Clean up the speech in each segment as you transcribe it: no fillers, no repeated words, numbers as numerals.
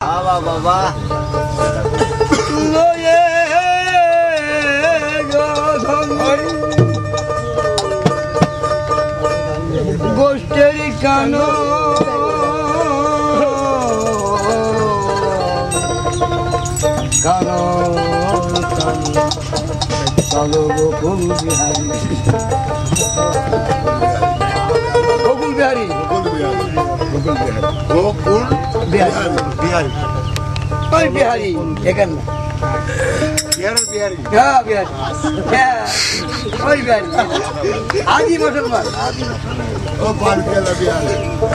বাবা বাবা গোষ্ঠের কানো কানো কালো গোকুল বিহারী গোকুল বিহারী গোকুল বিহারী বিহারি ওই বিহারী এখানে বিহারি হ্যাঁ বিহারী হ্যাঁ ওই বিহারী আদি মুসলমান ও বালকেলা বিহারি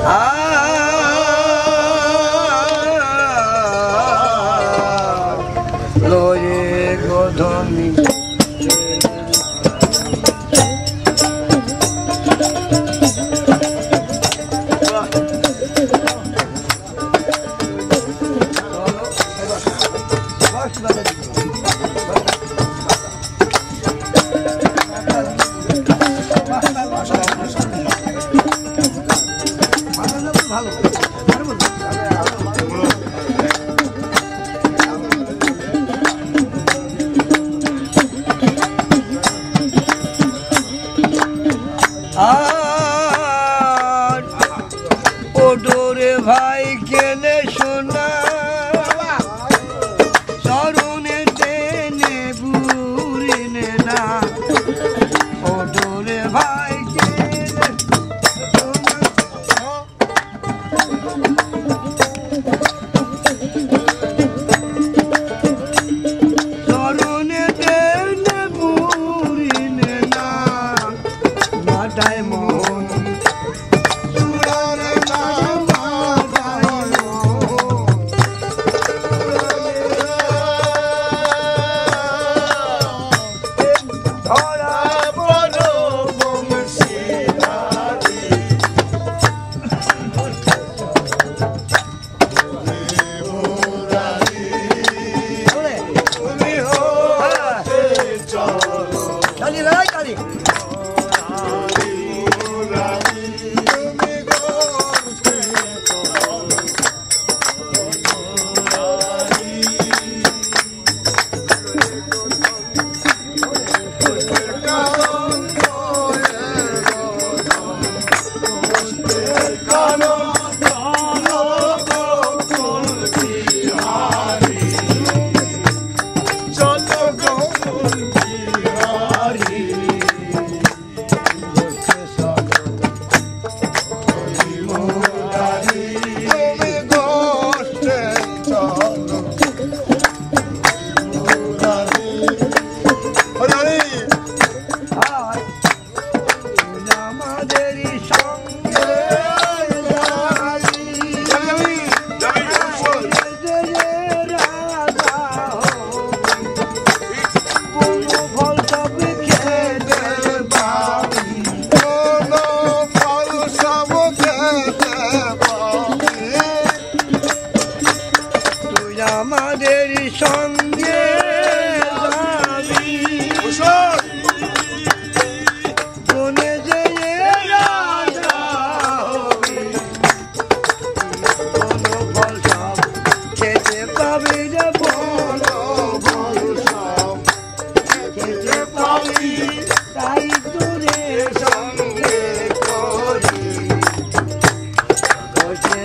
লোরে গোধনী ওডোরে ভাই কেলে শোনা চরণে টেনে বুড়িনে না ওডোরে ভাই কেলে চরণে টেনে বুড়িনে না মাটায় মন আমাদের সঙ্গে কোনে যে রাজা হবি কোনো ফল সব খেতে পাবি রে বলো ফল সব খেতে পাবি তাই তোরে সঙ্গে করি বসে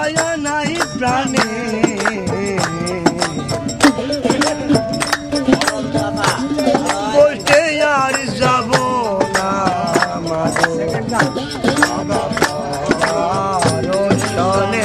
দয়া নাই প্রাণে বসতে আর যাব না রোশনে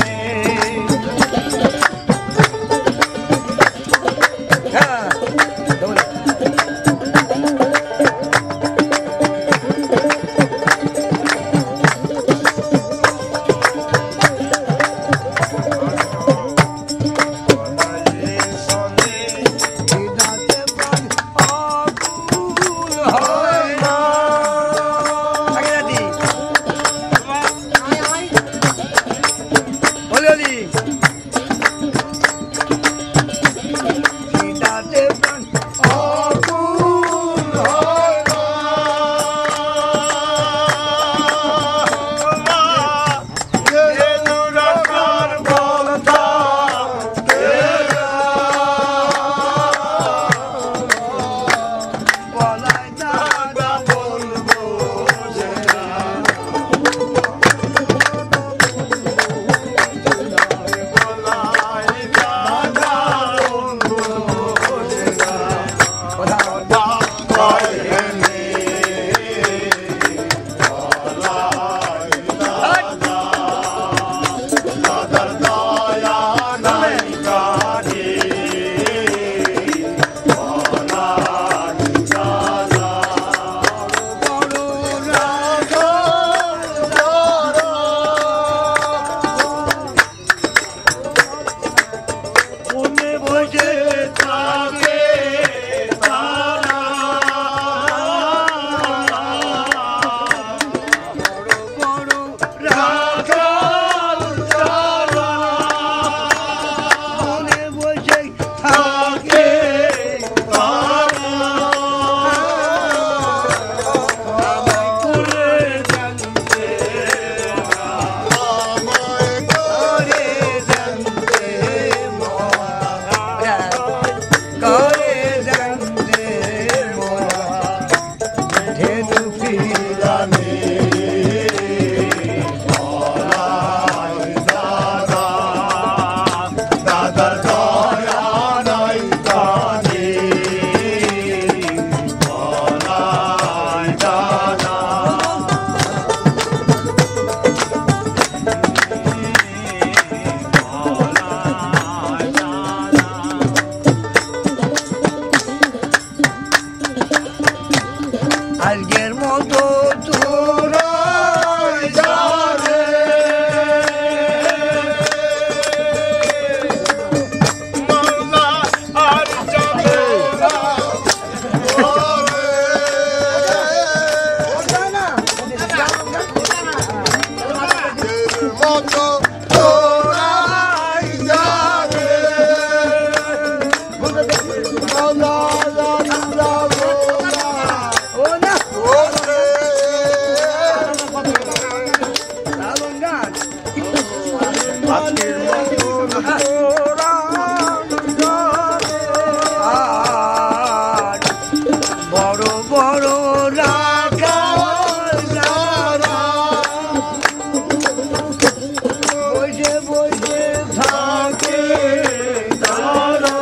আজকের মতো তোরা যাবে মাওলা আর যাবে না মতো তোরাই যাবে মাওলা যাবে বড় বড় রাখা বসে বসে থাকে তারা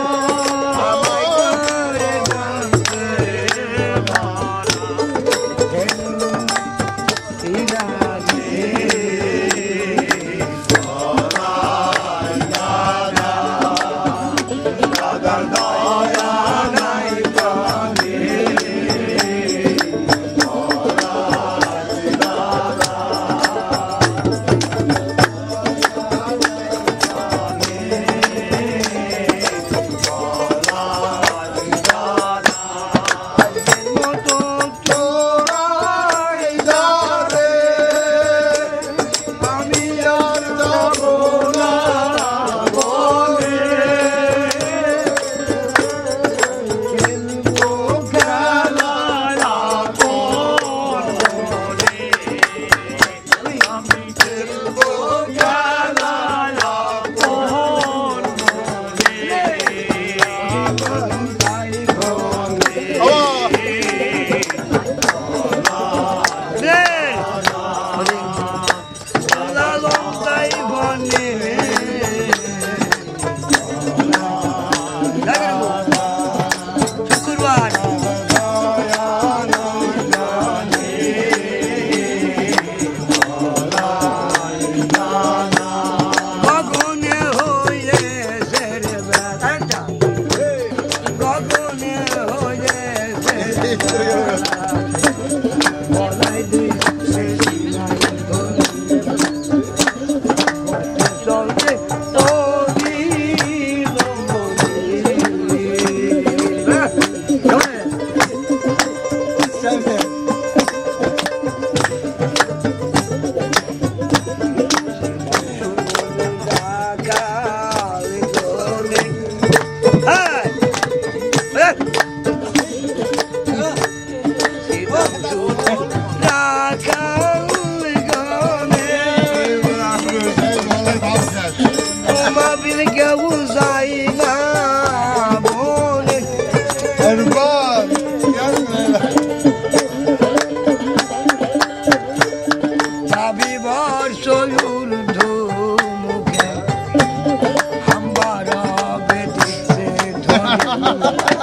বর্ষয়ুর ধুমুখে হাম্বারা বেদিতে ধনি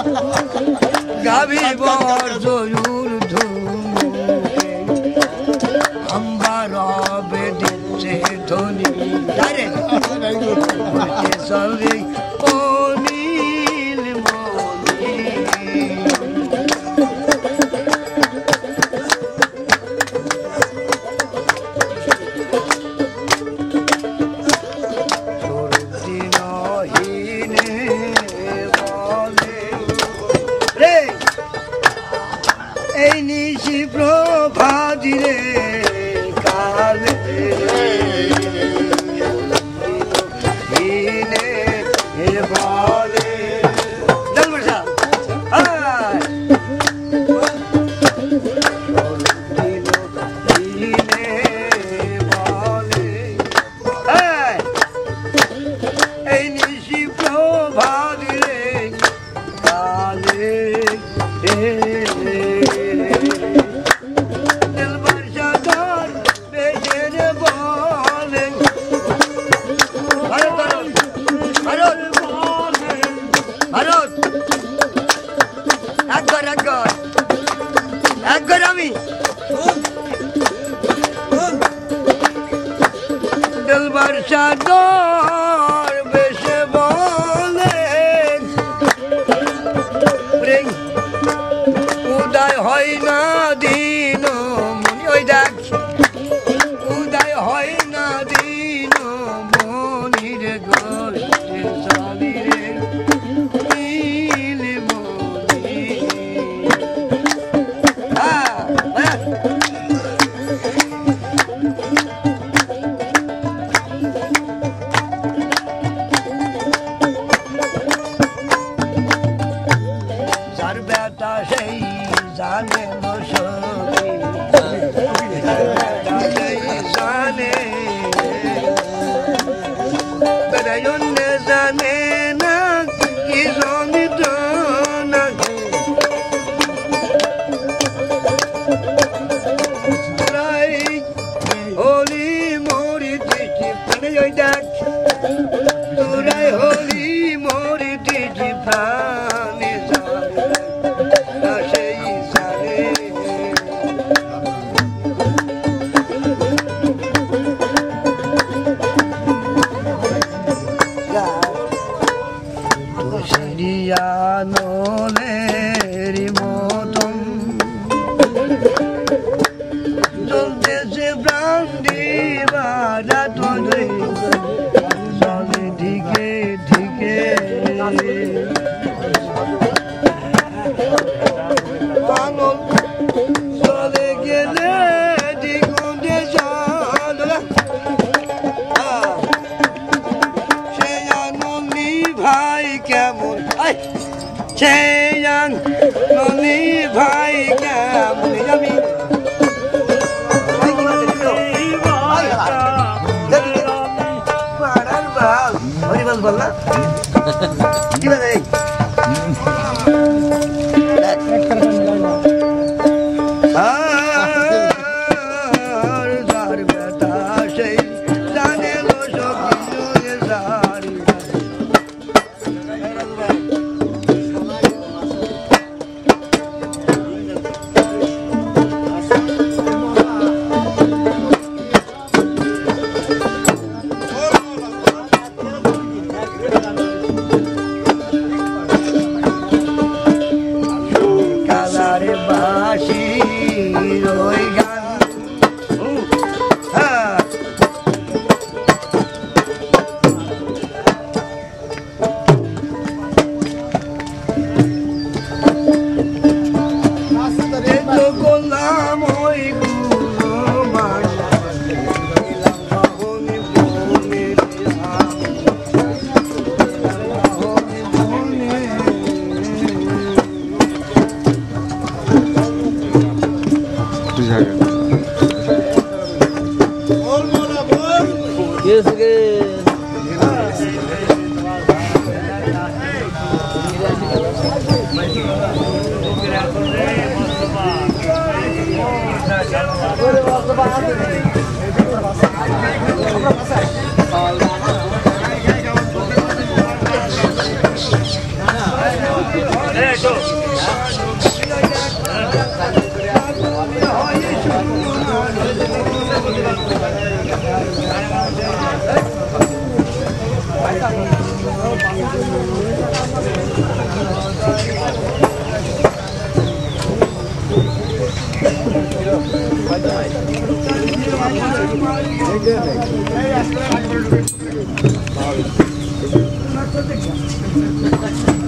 গাভী বর্ষয়ুর ধুমুখে হাম্বারা বেদিতে ধনি আরে চলে ও নীল মনি এই নিশি প্রভাদিরে কালে বলে এই নিশি প্রভাদিরে কালে একবার আমি দিলবার চাদর বেশে বলে উদয় হয় না দিন মনি ওই দেখ উদয় হয় না দিন মনির গোষ্ঠে চালিরে নীল মনি যার বেটা সেই জানে মশকি সেই জানে বেড়াইনে জানে না কি জনিত না হলি মরি দিছি প্রাণে ওই দেখ তোরাই হলি মরি দিছি প্রাণে সেই জানে নলের মতন চলতেছে ব্রান্ডি বাজা তোলে চলে ঢিকে ঢিকে চলে গেলে দিগুণে চলে সে নলি ভাই কেমন সে নলি ভাই কেমন আমি বল না কি বলে Hey,